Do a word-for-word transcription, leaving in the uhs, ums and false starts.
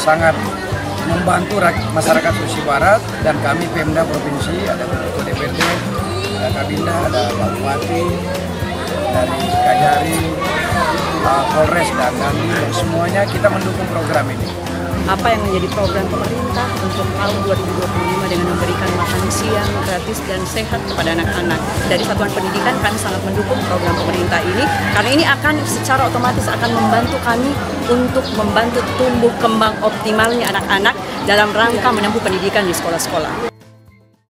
sangat membantu masyarakat Sulawesi Barat, dan kami Pemda Provinsi, ada Ketua D P R D, ada Kabinda, ada Pak Bupati, dari Kajari, Pak Polres, dan kami semuanya kita mendukung program ini. Apa yang menjadi program pemerintah untuk tahun dua ribu dua puluh lima dengan memberikan makan siang gratis dan sehat kepada anak-anak. Dari Satuan Pendidikan kami sangat mendukung program pemerintah ini, karena ini akan secara otomatis akan membantu kami untuk membantu tumbuh kembang optimalnya anak-anak dalam rangka menempuh pendidikan di sekolah-sekolah.